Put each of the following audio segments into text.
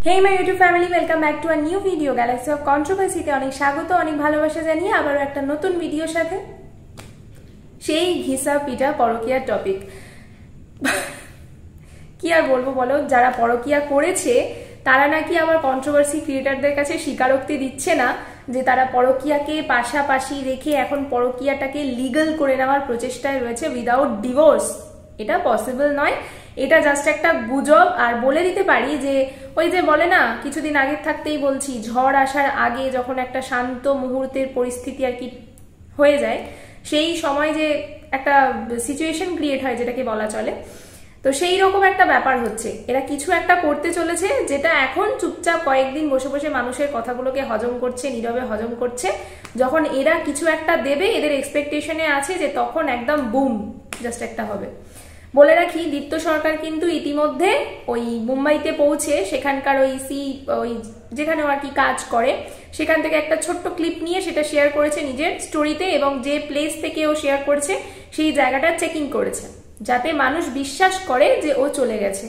Hey my YouTube family, welcome back to a new video. Galaxy of Controversy তে অনেক স্বাগত, অনেক ভালোবাসা জানিয়ে আবারও একটা নতুন ভিডিওর সাথে সেই ঘিসা পিটা পরকীয়ার টপিক। কি আর বলবো বলো, যারা পরকীয়া করেছে তারা নাকি আবার কন্ট্রোভার্সি ক্রিয়েটরদের কাছে স্বীকারোক্তি দিচ্ছে না যে তারা পরকীয়াকে পাশাপাশি রেখে এখন পরকীয়াটাকে লিগ্যাল করে নেওয়ার প্রচেষ্টায় রয়েছে উইদাউট ডিভোর্স। এটা পসিবল নয়, এটা জাস্ট একটা গুজব। আর বলে দিতে পারি যে ওই যে বলে না, কিছুদিন আগে থাকতেই বলছি, ঝড় আসার আগে যখন একটা শান্ত মুহূর্তের পরিস্থিতি আর কি হয়ে যায়, সেই সময় যে একটা সিচুয়েশন ক্রিয়েট হয় যেটাকে বলা চলে, তো সেই রকম একটা ব্যাপার হচ্ছে। এরা কিছু একটা করতে চলেছে যেটা এখন চুপচাপ কয়েকদিন বসে বসে মানুষের কথাগুলোকে হজম করছে, নীরবে হজম করছে। যখন এরা কিছু একটা দেবে, এদের এক্সপেকটেশনে আছে যে তখন একদম বুম জাস্ট একটা হবে। বলে রাখি, দীপ্ত সরকার কিন্তু ইতিমধ্যে ওই মুম্বাইতে পৌঁছে সেখানকার ওই যেখানে আর কি কাজ করে সেখান থেকে একটা ছোট্ট ক্লিপ নিয়ে সেটা শেয়ার করেছে নিজের স্টোরিতে, এবং যে প্লেস থেকে ও শেয়ার করেছে সেই জায়গাটা চেকিং করেছে যাতে মানুষ বিশ্বাস করে যে ও চলে গেছে।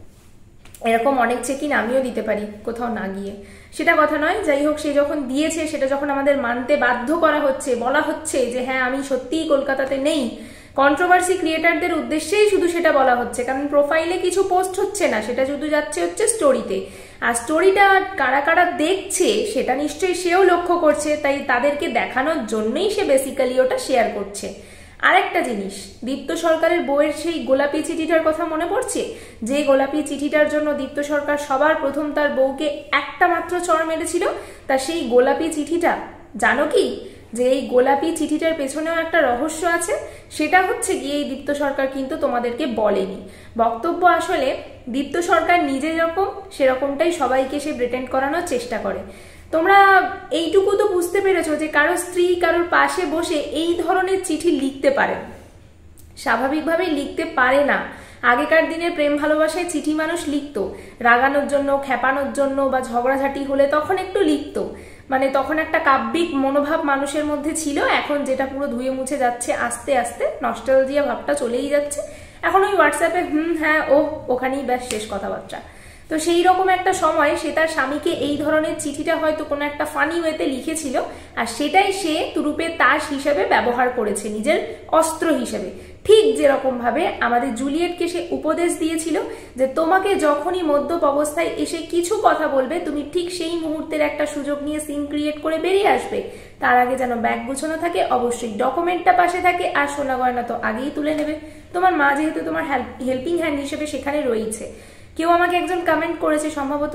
এরকম অনেক চেকিং আমিও দিতে পারি কোথাও না গিয়ে, সেটা কথা নয়। যাই হোক, সে যখন দিয়েছে সেটা যখন আমাদের মানতে বাধ্য করা হচ্ছে, বলা হচ্ছে যে হ্যাঁ আমি সত্যিই কলকাতাতে নেই, কন্ট্রোভার্সি ক্রিয়েটারদের উদ্দেশ্যেই শুধু সেটা বলা হচ্ছে, কারণ প্রোফাইলে কিছু পোস্ট হচ্ছে না, সেটা শুধু যাচ্ছে হচ্ছে স্টোরিতে। আর স্টোরিটা কারা কারা দেখছে সেটা নিশ্চয়ই সেও লক্ষ্য করছে, তাই তাদেরকে দেখানোর জন্যই সে বেসিক্যালি ওটা শেয়ার করছে। আরেকটা জিনিস, দীপ্ত সরকারের বইয়ের সেই গোলাপি চিঠিটার কথা মনে পড়ছে, যে গোলাপি চিঠিটার জন্য দীপ্ত সরকার সবার প্রথম তার বউকে একটা মাত্র চড় মেরেছিল। তা সেই গোলাপি চিঠিটা জানো কি, যে এই গোলাপি চিঠিটার পেছনেও একটা রহস্য আছে। সেটা হচ্ছে গিয়ে এই দীপ্ত সরকার কিন্তু তোমাদেরকে বলেনি। বক্তব্য আসলে দীপ্ত সরকার নিজে যেরকম সেরকমটাই সবাইকে সে প্রিটেন্ড করানোর চেষ্টা করে। তোমরা এইটুকু তো বুঝতে পেরেছো যে কারো স্ত্রী কারোর পাশে বসে এই ধরনের চিঠি লিখতে পারে, স্বাভাবিকভাবেই লিখতে পারে না। আগেকার দিনে প্রেম ভালোবাসায় চিঠি মানুষ লিখতো রাগানোর জন্য, খেপানোর জন্য, বা ঝগড়াঝাটি হলে তখন একটু লিখতো, মানে তখন একটা কাব্যিক মনোভাব মানুষের মধ্যে ছিল। এখন যেটা পুরো ধুয়ে মুছে যাচ্ছে আস্তে আস্তে, নস্টালজিয়া ভাবটা চলেই যাচ্ছে। এখন ওই হোয়াটসঅ্যাপে হ্যাঁ ওখানেই ব্যাস শেষ কথাবার্তা। তো সেই রকম একটা সময় সে তার স্বামীকে এই ধরনের চিঠিটা হয়তো কোনো একটা ফানি ওয়েতে লিখেছিল, আর সেটাই সে তুরুপে তাস হিসেবে ব্যবহার করেছে, নিজের অস্ত্র হিসেবে। ঠিক যেরকম ভাবে আমাদের জুলিয়েটকে সে উপদেশ দিয়েছিল যে তোমাকে যখনই মদ্যপ অবস্থায় এসে কিছু কথা বলবে, তুমি ঠিক সেই মুহূর্তের একটা সুযোগ নিয়ে সিন ক্রিয়েট করে বেরিয়ে আসবে। তার আগে যেন ব্যাগ গুছানো থাকে, অবশ্যই ডকুমেন্টটা পাশে থাকে, আর সোনা গয়না তো আগেই তুলে নেবে। তোমার মা যেহেতু তোমার হেল্পিং হ্যান্ড হিসেবে সেখানে রয়েছে। কেউ আমাকে একজন কমেন্ট করেছে, সম্ভবত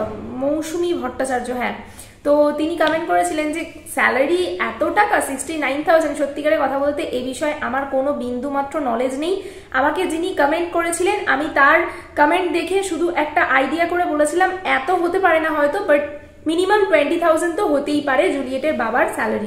মৌসুমী ভট্টাচার্য, হ্যাঁ, তো তিনি কমেন্ট করেছিলেন যে স্যালারি এত টাকা 69,000। সত্যিকারের কথা বলতে এ বিষয়ে আমার কোনো বিন্দু মাত্র নলেজ নেই। আমাকে যিনি কমেন্ট করেছিলেন আমি তার কমেন্ট দেখে শুধু একটা আইডিয়া করে বলেছিলাম এত হতে পারে না হয়তো, বাট মিনিমাম 20,000 তো হতেই পারে জুলিয়েটের বাবার স্যালারি।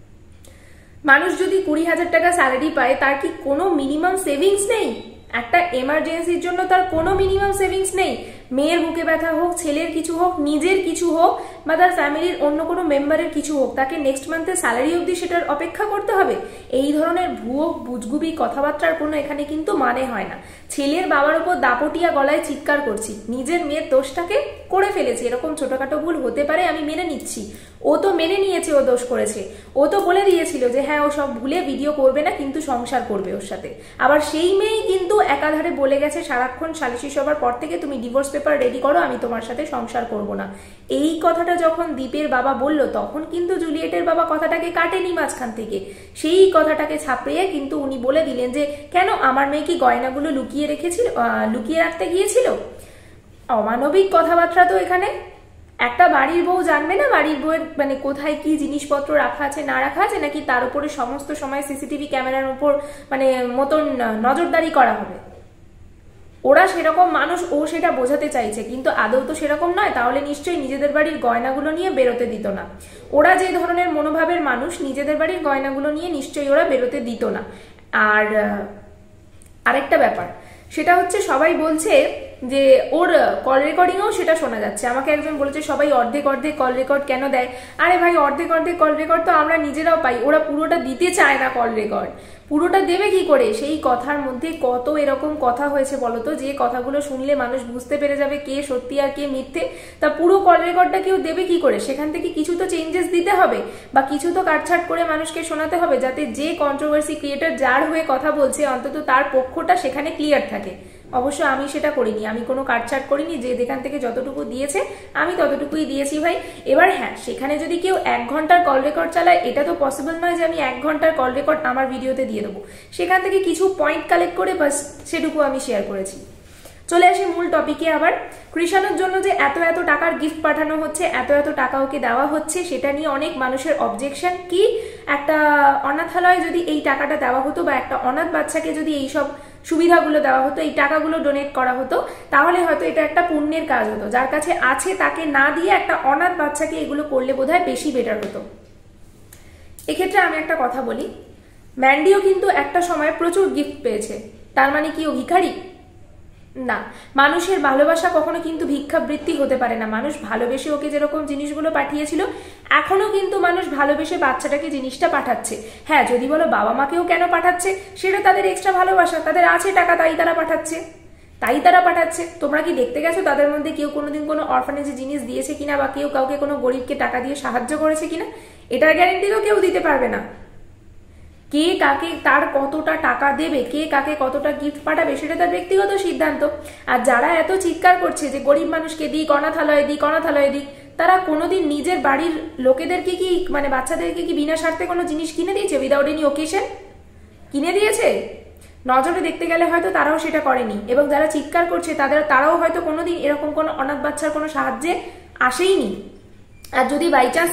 মানুষ যদি 20,000 টাকা স্যালারি পায়, তার কি কোনো মিনিমাম সেভিংস নেই? একটা এমার্জেন্সির জন্য তার কোনো মিনিমাম সেভিংস নেই? মেয়ের বুকে ব্যথা হোক, ছেলের কিছু হোক, নিজের কিছু হোক, বা তার ফ্যামিলির অন্য কোনো মেম্বারের কিছু হোক, তাকে নেক্সট মান্থের স্যালারি অবধি সেটার অপেক্ষা করতে হবে? এই ধরনের ভুয়ো বুজগুবি কথাবার্তার কোনো এখানে কিন্তু মানে হয় না। ছেলের বাবার উপর দাপটিয়া গলায় চিৎকার করছি, নিজের মেয়ের দোষটাকে করে ফেলেছি, এরকম ছোটখাটো ভুল হতে পারে, আমি মেনে নিচ্ছি। ও তো মেনে নিয়েছে ও দোষ করেছে, ও তো বলে দিয়েছিল যে হ্যাঁ ও সব ভুলে ভিডিও করবে না, কিন্তু সংসার করবে ওর সাথে। আবার সেই মেয়েই কিন্তু একাধারে বলে গেছে সারাক্ষণ সালিশি সভার পর থেকে তুমি ডিভোর্স পেপার রেডি করো, আমি তোমার সাথে সংসার করব না। এই কথাটা যখন দীপের বাবা বলল, তখন কিন্তু জুলিয়েটের বাবা কথাটাকে কাটেনি মাঝখান থেকে, সেই কথাটাকে ছাপিয়ে কিন্তু উনি বলে দিলেন যে কেন আমার মেয়ে কি গয়নাগুলো লুকিয়ে রাখতে গিয়েছিল? অমানবিক কথাবার্তা তো এখানে। একটা বাড়ির বউ জানবে না বাড়ির বউয়ের মানে কোথায় কি জিনিসপত্র রাখা আছে না রাখা আছে, নাকি তার উপরে সমস্ত সময় সিসিটিভি ক্যামেরার উপর মানে মতন নজরদারি করা হবে? ওরা সেরকম মানুষ, ও সেটা বোঝাতে চাইছে, কিন্তু আদৌ তো সেরকম নয়। তাহলে নিশ্চয়ই নিজেদের বাড়ির গয়নাগুলো নিয়ে বেরোতে দিত না। ওরা যে ধরনের মনোভাবের মানুষ, নিজেদের বাড়ির গয়নাগুলো নিয়ে নিশ্চয়ই ওরা বেরোতে দিত না। আর আরেকটা ব্যাপার, সেটা হচ্ছে সবাই বলছে যে ওর কল রেকর্ডিংও সেটা শোনা যাচ্ছে। আমাকে একজন বলেছে সবাই অর্ধেক অর্ধেক কল রেকর্ড কেন দেয়? আরে ভাই, অর্ধেক অর্ধেক কল রেকর্ড তো আমরা নিজেরাও পাই, ওরা পুরোটা দিতে চায় না কল রেকর্ড। পুরোটা দেবে কি করে? সেই কথার মধ্যে কত এরকম কথা হয়েছে বলতো, যে কথাগুলো শুনলে মানুষ বুঝতে পেরে যাবে কে সত্যি আর কে মিথ্যে। তা পুরো কল রেকর্ডটা কেউ দেবে কি করে? সেখান থেকে কিছু তো চেঞ্জেস দিতে হবে, বা কিছু তো কাটছাট করে মানুষকে শোনাতে হবে, যাতে যে কন্ট্রোভার্সি ক্রিয়েটর যার হয়ে কথা বলছে অন্তত তার পক্ষটা সেখানে ক্লিয়ার থাকে। অবশ্য আমি সেটা করিনি, আমি কোনো কাটছাট করিনি, যে যেখান থেকে যতটুকু দিয়েছে আমি ততটুকুই দিয়েছি ভাই। এবার হ্যাঁ, সেখানে যদি কেউ 1 ঘন্টার কল রেকর্ড চালায়, এটা তো পসিবল নয় যে আমি 1 ঘন্টার কল রেকর্ড আমার ভিডিওতে দিয়ে দেবো। সেখান থেকে কিছু পয়েন্ট কালেক্ট করে বাস সেটুকু আমি শেয়ার করেছি। চলে আসি মূল টপিকে আবার। কৃষাণুর জন্য যে এত এত টাকার গিফট পাঠানো হচ্ছে, এত এত টাকা ওকে দেওয়া হচ্ছে, সেটা নিয়ে অনেক মানুষের অবজেকশন। কি একটা অনাথালয় যদি এই টাকাটা দেওয়া হতো, বা একটা অনাথ বাচ্চাকে যদি এইসব সুবিধাগুলো দেওয়া হতো, এই টাকাগুলো ডোনেট করা হতো, তাহলে হয়তো এটা একটা পুণ্যের কাজ হতো। যার কাছে আছে তাকে না দিয়ে একটা অনাথ বাচ্চাকে এগুলো করলে বোধহয় বেশি বেটার হতো। এক্ষেত্রে আমি একটা কথা বলি, ম্যান্ডিও কিন্তু একটা সময় প্রচুর গিফট পেয়েছে, তার মানে কি ও ভিখারি? না, মানুষের ভালোবাসা কখনো কিন্তু ভিক্ষাবৃত্তি হতে পারে না। মানুষ ভালোবেসে ওকে যেরকম জিনিসগুলো পাঠিয়েছিল, এখনো কিন্তু মানুষ ভালোবেসে বাচ্চাটাকে জিনিসটা পাঠাচ্ছে। হ্যাঁ, যদি বলো বাবা মাকেও কেন পাঠাচ্ছে, সেটা তাদের এক্সট্রা ভালোবাসা, তাদের আছে টাকা তাই তারা পাঠাচ্ছে। তোমরা কি দেখতে গেছো তাদের মধ্যে কেউ কোনোদিন কোনো অরফানেজে জিনিস দিয়েছে কিনা, বা কেউ কাউকে কোনো গরিবকে টাকা দিয়ে সাহায্য করেছে কিনা? এটার গ্যারেন্টি তো কেউ দিতে পারবে না। কে কাকে তার কতটা টাকা দেবে, কে কাকে কতটা গিফট পাঠাবে, সেটা তার ব্যক্তিগত সিদ্ধান্ত। আর যারা এত চিৎকার করছে যে গরিব মানুষকে দিক, অনাথালয়ে দিক, তারা কোনোদিন নিজের বাড়ির লোকেদেরকে কি, মানে বাচ্চাদেরকে কি বিনা স্বার্থে কোনো জিনিস কিনে দিয়েছে? উইদাউট এনি ওকেশন কিনে দিয়েছে? নজরে দেখতে গেলে হয়তো তারাও সেটা করেনি। এবং যারা চিৎকার করছে তারাও হয়তো কোনোদিন এরকম কোনো অনাথ বাচ্চার কোনো সাহায্যে আসেইনি। আর যদি বাই চান্স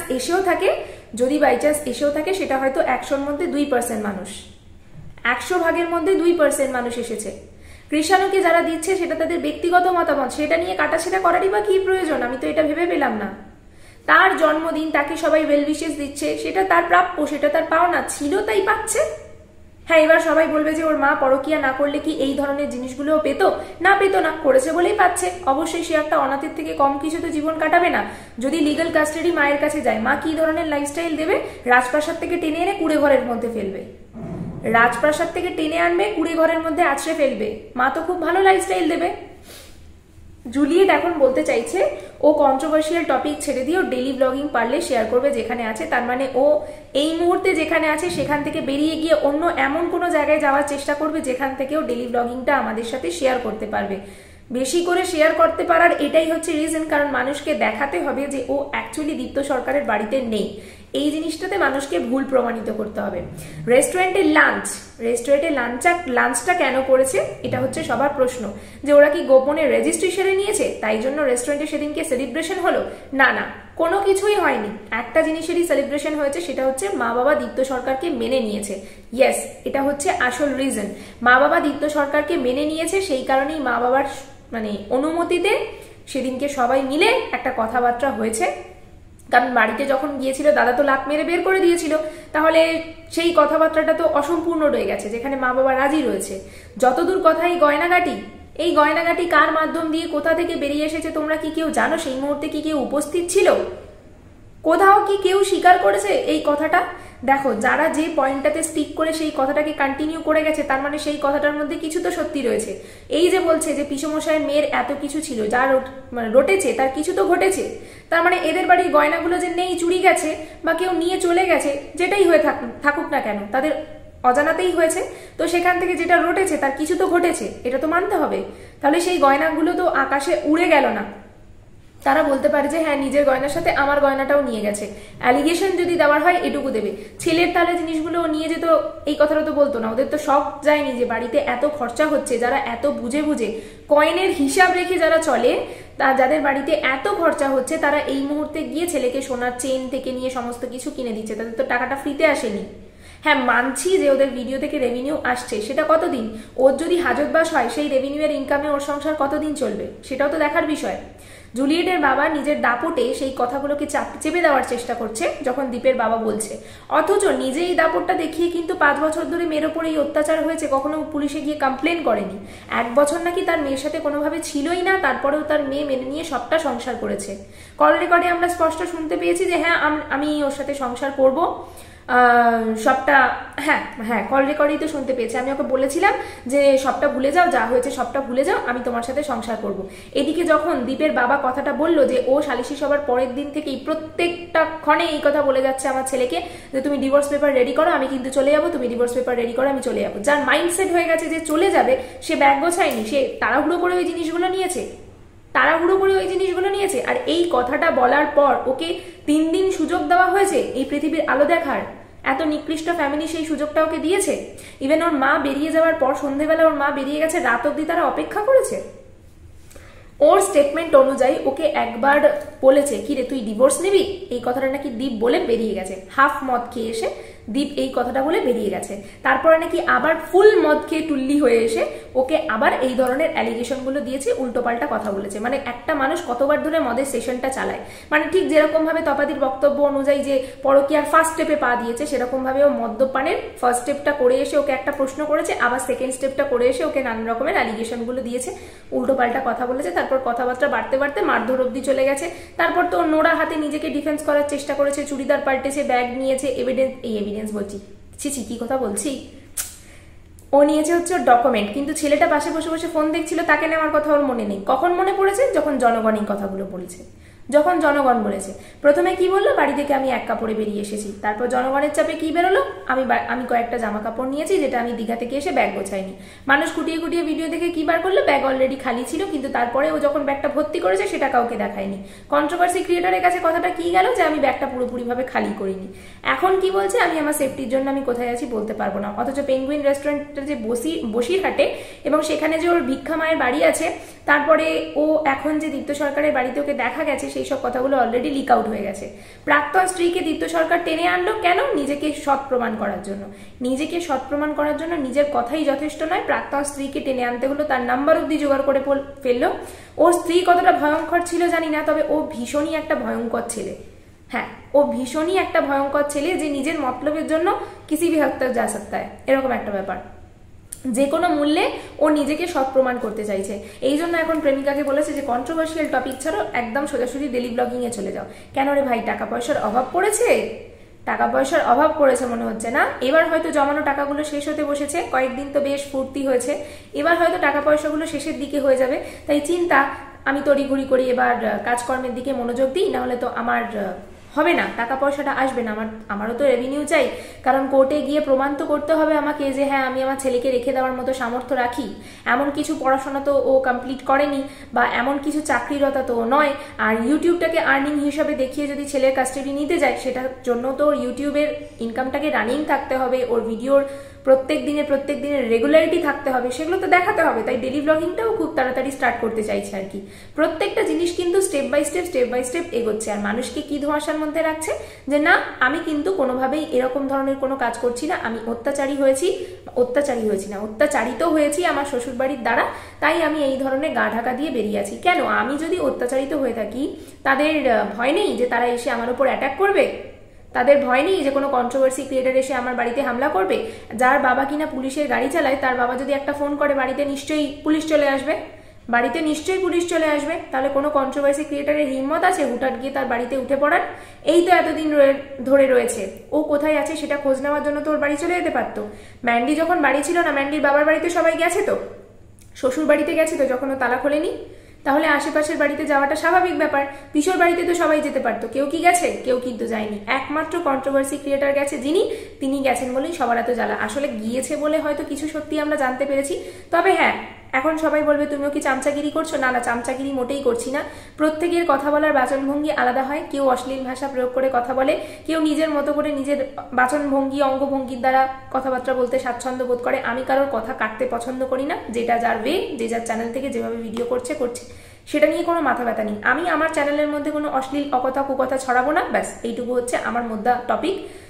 এসেও থাকে সেটা হয়তো 100-র মধ্যে 2% মানুষ, 100 ভাগের মধ্যে 2% মানুষ এসেছে। কৃষাণুকে যারা দিচ্ছে সেটা তাদের ব্যক্তিগত মতামত, সেটা নিয়ে কাটাছেড়া করারই বা কি প্রয়োজন? আমি তো এটা ভেবে পেলাম না। তার জন্মদিন, তাকে সবাই ওয়েল উইশেস দিচ্ছে, সেটা তার প্রাপ্য, সেটা তার পাওনা ছিল, তাই পাচ্ছে। হ্যাঁ, এবার সবাই বলবে যে ওর মা পরকিয়া না করলে কি এই ধরনের জিনিসগুলোও পেতো? না, পেতো না, করেছে বলেই পাচ্ছে। অবশ্যই সে একটা অনাথের থেকে কম কিছু তো জীবন কাটাবে না। যদি লিগ্যাল কাস্টাডি মায়ের কাছে যায়, মা কি ধরনের লাইফস্টাইল দেবে? রাজপ্রাসাদ থেকে টেনে এনে কুড়ে ঘরের মধ্যে ফেলবে, রাজপ্রাসাদ থেকে টেনে আনবে, কুড়ে ঘরের মধ্যে আছড়ে ফেলবে। মা তো খুব ভালো লাইফস্টাইল দেবে। জুলিয়েট এখন বলতে চাইছে ও কন্ট্রোভার্সিয়াল টপিক ছেড়ে দিয়ে ও ডেইলি ব্লগিং পারলে শেয়ার করবে যেখানে আছে। তার মানে ও এই মুহূর্তে যেখানে আছে সেখান থেকে বেরিয়ে গিয়ে অন্য এমন কোনো জায়গায় যাওয়ার চেষ্টা করবে যেখান থেকে ও ডেইলি ব্লগিংটা আমাদের সাথে শেয়ার করতে পারবে। বেশি করে শেয়ার করতে পারার এটাই হচ্ছে রিজন, কারণ মানুষকে দেখাতে হবে যে ও অ্যাকচুয়ালি দীপ্ত সরকারের বাড়িতে নেই। এই জিনিসটাতে মানুষকে ভুল প্রমাণিত করতে হবে। রেস্টুরেন্টে লাঞ্চটা কেন করেছে, এটা হচ্ছে সবার প্রশ্ন, যে ওরা কি গোপনে রেজিস্ট্রেশনে নিয়েছে তাই জন্য রেস্টুরেন্টে সেদিনকে সেলিব্রেশন হলো? না, কোনো কিছুই হয়নি। একটা জিনিসেরই সেলিব্রেশন হয়েছে, সেটা হচ্ছে মা বাবা দীপ্ত সরকারকে মেনে নিয়েছে। ইয়েস, এটা হচ্ছে আসল রিজন। মা বাবা দীপ্ত সরকারকে মেনে নিয়েছে, সেই কারণেই মা বাবার অনুমতিতে সেদিনকে সবাই মিলে একটা কথাবার্তা হয়েছে। কারণ বাড়িতে যখন গিয়েছিল দাদা তো লাত মেরে বের করে দিয়েছিল, তাহলে সেই কথাবার্তাটা তো অসম্পূর্ণ রয়ে গেছে, যেখানে মা বাবা রাজি রয়েছে। যতদূর কথা এই গয়নাগাটি কার মাধ্যম দিয়ে কোথা থেকে বেরিয়ে এসেছে তোমরা কি কেউ জানো? সেই মুহূর্তে কি কেউ উপস্থিত ছিল? কোথাও কি কেউ স্বীকার করেছে এই কথাটা? দেখো, যারা যে পয়েন্টটাতে স্টিক করে সেই কথাটাকে কন্টিনিউ করে গেছে, তার মানে সেই কথাটার মধ্যে কিছু তো সত্যি রয়েছে। এই যে বলছে যে পিসমশাইয়ের মেয়ের এত কিছু ছিল, যা রটেছে তার কিছু তো ঘটেছে। তার মানে এদের বাড়ির গয়নাগুলো যে নেই, চুরি গেছে বা কেউ নিয়ে চলে গেছে, যেটাই হয়ে থাকুক না কেন, তাদের অজানাতেই হয়েছে। তো সেখান থেকে যেটা রটেছে তার কিছু তো ঘটেছে, এটা তো মানতে হবে। তাহলে সেই গয়নাগুলো তো আকাশে উড়ে গেল না। তারা বলতে পারে যে হ্যাঁ, নিজের গয়নার সাথে আমার গয়নাটাও নিয়ে গেছে। অ্যালিগেশন যদি দেওয়ার হয় এটুকু দেবে। ছেলের তাহলে জিনিসগুলো নিয়ে যেত, এই কথাটা তো বলতো না। ওদের তো শখ যায়নি যে বাড়িতে এত খরচা হচ্ছে, যারা এত বুঝে কয়েনের হিসাব রেখে যারা চলে, যাদের বাড়িতে এত খরচা হচ্ছে, তারা এই মুহূর্তে গিয়ে ছেলেকে সোনার চেন থেকে নিয়ে সমস্ত কিছু কিনে দিচ্ছে। তাদের তো টাকাটা ফ্রিতে আসেনি। হ্যাঁ, মানছি যে ওদের ভিডিও থেকে রেভিনিউ আসছে, সেটা কতদিন? ওর যদি হাজতবাস হয়, সেই রেভিনিউ এর ইনকামে ওর সংসার কতদিন চলবে, সেটাও তো দেখার বিষয়। জুলিয়েটের বাবা নিজের দাপটে সেই কথাগুলোকে চেপে দেওয়ার চেষ্টা করছে যখন দীপের বাবা বলছে, অথচ নিজে এই দাপটটা দেখিয়ে কিন্তু 5 বছর ধরে মেয়ের ওপর এই অত্যাচার হয়েছে, কখনো পুলিশে গিয়ে কমপ্লেন করেনি। 1 বছর নাকি তার মেয়ের সাথে কোনোভাবে ছিলই না, তারপরেও তার মেয়ে মেনে নিয়ে সবটা সংসার করেছে। কল রেকর্ডে আমরা স্পষ্ট শুনতে পেয়েছি যে হ্যাঁ আমি ওর সাথে সংসার করব, সবটা, হ্যাঁ কল রেকর্ডেই তো শুনতে পেয়েছি। আমি ওকে বলেছিলাম যে সবটা ভুলে যাও, যা হয়েছে সবটা ভুলে যাও, আমি তোমার সাথে সংসার করব। এদিকে যখন দীপের বাবা কথাটা বললো যে ও সালিশি সভার পরের দিন থেকেই প্রত্যেকটা ক্ষণে এই কথা বলে যাচ্ছে আমার ছেলেকে যে তুমি ডিভোর্স পেপার রেডি করো, আমি কিন্তু চলে যাবো, তুমি ডিভোর্স পেপার রেডি করো, আমি চলে যাবো। যার মাইন্ডসেট হয়ে গেছে যে চলে যাবে, সে ব্যাগ গোছায়নি, সে তাড়াহুড়ো করে ওই জিনিসগুলো নিয়েছে, আর এই কথাটা বলার পর ওকে 3 দিন সুযোগ দেওয়া হয়েছে এই পৃথিবীর আলো দেখার। এত নিকৃষ্ট ফ্যামিলি সেই সুযোগটা ওকে দিয়েছে। ইভেন ওর মা বেরিয়ে যাওয়ার পর সন্ধ্যেবেলা ওর মা বেরিয়ে গেছে, রাত অব্দি তারা অপেক্ষা করেছে। ওর স্টেটমেন্ট অনুযায়ী ওকে একবার বলেছে কি রে তুই ডিভোর্স নিবি, এই কথাটা নাকি দীপ বলে বেরিয়ে গেছে। হাফ মদ খেয়ে এসে দীপ এই কথাটা বলে বেরিয়ে গেছে। তারপরে নাকি আবার ফুল মদ খেয়ে টুল্লি হয়ে এসে ওকে আবার এই ধরনের অ্যালিগেশন গুলো দিয়েছে, উল্টোপাল্টা কথা বলেছে। মানে একটা মানুষ কতবার ধরে মদের সেশনটা চালায়, মানে ঠিক যেরকম ভাবে তপাদির বক্তব্য অনুযায়ী যে পরকীয়ার ফার্স্ট স্টেপে পা দিয়েছে, সেরকম ভাবে ও মদ্যপানের ফার্স্ট স্টেপটা করে এসে ওকে একটা প্রশ্ন করেছে, আবার সেকেন্ড স্টেপটা করে এসে ওকে নানান রকমের অ্যালিগেশন গুলো দিয়েছে, উল্টোপাল্টা কথা বলেছে। তারপর কথাবার্তা বাড়তে বাড়তে মারধর অব্দি চলে গেছে। তারপর তো নোড়া হাতে নিজেকে ডিফেন্স করার চেষ্টা করেছে, চুড়িদার পাল্টেছে, ব্যাগ নিয়েছে, এভিডেন্স বলছি, কি কথা বলছি, ও নিয়েছে হচ্ছে ওর ডকুমেন্ট। কিন্তু ছেলেটা পাশে বসে বসে ফোন দেখছিল, তাকে নেওয়ার কথা ওর মনে নেই। কখন মনে পড়েছে? যখন জনগণ এই কথাগুলো বলেছে, যখন জনগণ বলেছে। প্রথমে কি বললো, বাড়ি থেকে আমি এক কাপড়ে বেরিয়ে এসেছি। তারপর জনগণের চাপে কি বেরোলো, আমি কয়েকটা জামা কাপড় নিয়েছি যেটা আমি দীঘা থেকে এসে ব্যাগ গোছাইনি। মানুষ কুটিয়ে কুটিয়ে ভিডিও দেখে কি বার করলো, ব্যাগ অলরেডি খালি ছিল, কিন্তু তারপরে ও যখন ব্যাগটা ভর্তি করেছে সেটা কাউকে দেখায়নি। কন্ট্রোভার্সি ক্রিয়েটারের কাছে কথাটা কি গেল যে আমি ব্যাগটা পুরোপুরি ভাবে খালি করিনি। এখন কি বলছে, আমি আমার সেফটির জন্য আমি কোথায় আছি বলতে পারবো না। অথচ পেঙ্গুইন রেস্টুরেন্টের যে বসিরহাটে এবং সেখানে যে ওর ভিক্ষা মায়ের বাড়ি আছে, তারপরে ও এখন যে দীপ্ত সরকারের বাড়িতে ওকে দেখা গেছে, সেই সব কথাগুলো অলরেডি লিক আউট হয়ে গেছে। প্রাক্তন স্ত্রীকে দীপ্ত সরকার টেনে আনলো কেন? নিজেকে সৎ প্রমাণ করার জন্য। নিজের কথাই যথেষ্ট নয়, প্রাক্তন স্ত্রীকে টেনে আনতে হলো, তার নাম্বার অব্দি জোগাড় করে ফেললো। ওর স্ত্রী কতটা ভয়ঙ্কর ছিল জানি না, তবে ও ভীষণই একটা ভয়ঙ্কর ছেলে। হ্যাঁ, ও ভীষণই একটা ভয়ঙ্কর ছেলে, যে নিজের মতলবের জন্য কিসি ভি হদ তক যা সকতা হ্যায়, এরকম একটা ব্যাপার। যে কোনো মূল্যে ও নিজেকে সৎ প্রমাণ করতে চাইছে। এই জন্য এখন প্রেমিকাকে বলেছে যে কন্ট্রোভার্সিয়াল টপিক ছাড়ো, একদম সোজাসুজি ডেলি ব্লগিং এ চলে যাও। কেন রে ভাই, টাকা পয়সার অভাব পড়েছে? টাকা পয়সার অভাব পড়েছে মনে হচ্ছে না। এবার হয়তো জমানো টাকাগুলো শেষ হতে বসেছে, কয়েকদিন তো বেশ ফুর্তি হয়েছে, এবার হয়তো টাকা পয়সাগুলো শেষের দিকে হয়ে যাবে। তাই চিন্তা, আমি তড়িঘড়ি করি এবার কাজকর্মের দিকে মনোযোগ দিই, নাহলে তো আমার হবে না, টাকা পয়সাটা আসবে না। আমারও তো রেভিনিউ চাই, কারণ কোর্টে গিয়ে প্রমাণ তো করতে হবে আমাকে যে হ্যাঁ আমি আমার ছেলেকে রেখে দেওয়ার মতো সামর্থ্য রাখি। এমন কিছু পড়াশোনা তো ও কমপ্লিট করেনি, বা এমন কিছু চাকরিরতা তো ও নয়। আর ইউটিউবটাকে আর্নিং হিসাবে দেখিয়ে যদি ছেলের কাস্টাডি নিতে যায়, সেটার জন্য তো ওর ইউটিউবের ইনকামটাকে রানিং থাকতে হবে, ওর ভিডিওর প্রত্যেক দিনের রেগুলারিটি থাকতে হবে, সেগুলো তো দেখাতে হবে। তাই ডেলি ব্লগিংটাও খুব তাড়াতাড়ি স্টার্ট করতে চাইছে আর কি। প্রত্যেকটা জিনিস কিন্তু স্টেপ বাই স্টেপ এগোচ্ছে। আর মানুষকে কি ধোঁয়াশার মধ্যে রাখছে যে না, আমি কিন্তু কোনোভাবেই এরকম ধরনের কোনো কাজ করছি না, আমি অত্যাচারিত হয়েছি আমার শ্বশুর বাড়ির দ্বারা, তাই আমি এই ধরনের গা ঢাকা দিয়ে বেরিয়ে আছি। কেন? আমি যদি অত্যাচারিত হয়ে থাকি, তাদের ভয় নেই যে তারা এসে আমার উপর অ্যাটাক করবে? তাদের ভয় নেই যে কোনো কন্ট্রোভার্সি ক্রিয়েটার এসে আমার বাড়িতে হামলা করবে? যার বাবা কিনা পুলিশের গাড়ি চালায়, তার বাবা যদি একটা ফোন করে, বাড়িতে নিশ্চয়ই পুলিশ চলে আসবে। তাহলে কোনো কন্ট্রোভার্সি ক্রিয়েটারের হিম্মত আছে হুটহাট গিয়ে তার বাড়িতে উঠে পড়ার? এই তো এতদিন ধরে রয়েছে, ও কোথায় আছে সেটা খোঁজ নেওয়ার জন্য তো ওর বাড়ি চলে যেতে পারতো। ম্যান্ডি যখন বাড়ি ছিল না, ম্যান্ডির বাবার বাড়িতে সবাই গেছে তো, শ্বশুর বাড়িতে গেছে তো, যখন ও তালা খোলেনি। তাহলে আশেপাশের বাড়িতে যাওয়াটা স্বাভাবিক ব্যাপার। পিসোর বাড়িতে তো সবাই যেতে পারতো, কেউ কি গেছে? কেউ কিন্তু যায়নি। একমাত্র কন্ট্রোভার্সি ক্রিয়েটার গেছে, তিনি গেছেন বলেই সবার এত জ্বালা। আসলে গিয়েছে বলে হয়তো কিছু সত্যি আমরা জানতে পেরেছি। তবে হ্যাঁ, এখন সবাই বলবে তুমিও কি চামচাগিরি করছো? না, চামচাগিরি মোটেই করছি না। প্রত্যেকের কথা বলার বাচনভঙ্গি আলাদা হয়। কেউ অশ্লীল ভাষা প্রয়োগ করে কথা বলে, কেউ নিজের মতো করে নিজের বাচনভঙ্গি অঙ্গভঙ্গির দ্বারা কথাবার্তা বলতে স্বাচ্ছন্দ্য বোধ করে। আমি কারোর কথা কাটতে পছন্দ করি না। যেটা যার যে যার চ্যানেল থেকে যেভাবে ভিডিও করছে, সেটা নিয়ে কোনো মাথা ব্যথা নেই। আমি আমার চ্যানেলের মধ্যে কোনো অশ্লীল অকথা কুকথা ছড়াবো না, ব্যাস এইটুকু হচ্ছে আমার মধ্যে টপিক।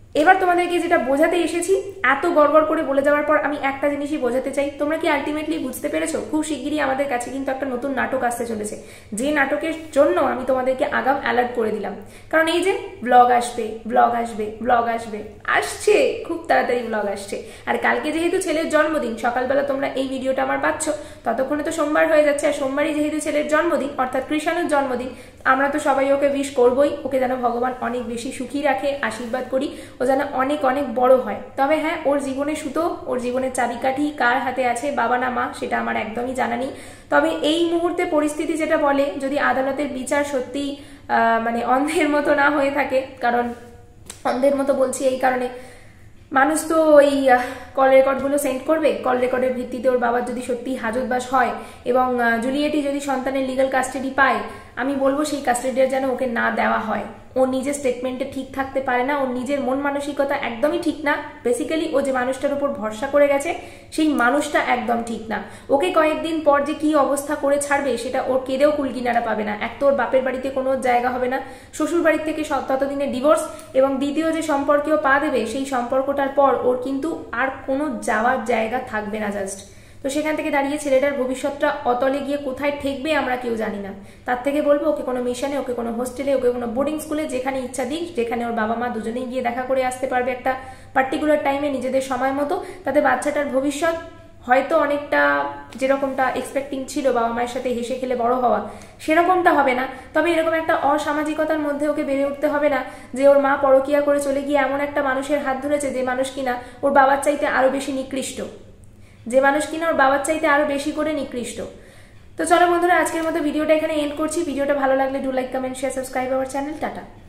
এবার তোমাদেরকে যেটা বোঝাতে এসেছি, এত গড়গড় করে বলে যাওয়ার পর আমি একটা জিনিসই বোঝাতে চাই, তোমরা কি আলটিমেটলি বুঝতে পেরেছো? খুব শিগগিরই আমাদের কাছে কিন্তু একটা নতুন নাটক আসতে চলেছে, যে নাটকের জন্য আমি তোমাদেরকে আগাম অ্যালার্ট করে দিলাম। কারণ এই যে ব্লগ আসবে, ব্লগ আসবে, ব্লগ আসবে, আসছে, খুব তাড়াতাড়ি ব্লগ আসছে। আর কালকে যেহেতু ছেলের জন্মদিন, সকালবেলা তোমরা এই ভিডিওটা আমার পাচ্ছ, ততক্ষণে তো সোমবার হয়ে যাচ্ছে। আর সোমবারই যেহেতু ছেলের জন্মদিন, অর্থাৎ কৃষাণুর জন্মদিন, আমরা তো সবাই ওকে উইশ করবই। ওকে যেন ভগবান অনেক বেশি সুখী রাখে, আশীর্বাদ করি, ও যেন অনেক অনেক বড় হয়। তবে হ্যাঁ, ওর জীবনে সুতো, ওর জীবনের চাবিকাঠি কার হাতে আছে, বাবা না মা, সেটা আমার একদমই জানা নেই। তবে এই মুহূর্তে পরিস্থিতি যেটা বলে, যদি আদালতের বিচার সত্যি মানে অন্ধের মতো না হয়ে থাকে, কারণ অন্ধের মতো বলছি এই কারণে, মানুষ তো ওই কল রেকর্ডগুলো সেন্ড করবে, কল রেকর্ডের ভিত্তিতে ওর বাবার যদি সত্যি হাজতবাস হয় এবং জুলিয়েটি যদি সন্তানের লিগ্যাল কাস্টাডি পায়, আমি বলবো সেই কাস্টাডিটা যেন ওকে না দেওয়া হয়। ও নিজের স্টেটমেন্টে ঠিক থাকতে পারে না, ওর নিজের মন মানসিকতা একদমই ঠিক না। বেসিক্যালি ও যে মানুষটার উপর ভরসা করে গেছে, সেই মানুষটা একদম ঠিক না। ওকে কয়েকদিন পর যে কি অবস্থা করে ছাড়বে, সেটা ওর কেঁদেও কুলকিনারা পাবে না। এক তো ওর বাপের বাড়িতে কোনো জায়গা হবে না, শ্বশুর বাড়ির থেকে ততদিনে ডিভোর্স, এবং দ্বিতীয় যে সম্পর্কেও পা দেবে, সেই সম্পর্কটার পর ওর কিন্তু আর কোনো যাওয়ার জায়গা থাকবে না জাস্ট। তো সেখান থেকে দাঁড়িয়ে ছেলেটার ভবিষ্যৎটা অতলে গিয়ে কোথায় ঠেকবে আমরা কেউ জানি না। তার থেকে বলবো ওকে কোনো মিশনে, ওকে কোনো হোস্টেলে, ওকে কোনো বোর্ডিং স্কুলে, যেখানে ইচ্ছা দিক, যেখানে ওর বাবা মা দুজনেই গিয়ে দেখা করে আসতে পারবে একটা পার্টিকুলার টাইমে নিজেদের সময় মতো, তাতে বাচ্চাটার ভবিষ্যৎ হয়তো অনেকটা যেরকমটা এক্সপেক্টিং ছিল বাবা মায়ের সাথে হেসে খেলে বড় হওয়া, সেরকমটা হবে না। তবে এরকম একটা অসামাজিকতার মধ্যে ওকে বেড়ে উঠতে হবে না, যে ওর মা পরকীয়া করে চলে গিয়ে এমন একটা মানুষের হাত ধরেছে, যে মানুষ কিনা ওর বাবার চাইতে আরো বেশি নিকৃষ্ট, যে মানুষ কিনা ওর বাবার চাইতে আরো বেশি করে নিকৃষ্ট। তো চলো বন্ধুরা, আজকের মতো ভিডিওটা এখানে এন্ড করছি। ভিডিওটা ভালো লাগলে do like, comment, share, subscribe our channel. Tata.